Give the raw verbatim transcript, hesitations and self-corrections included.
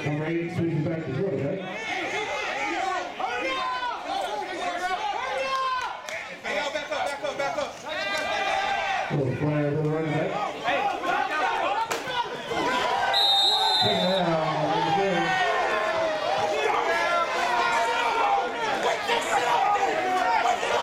Number eight swings back to quarterback. Hey, y'all back up, back up, back up. Little flag for the running back.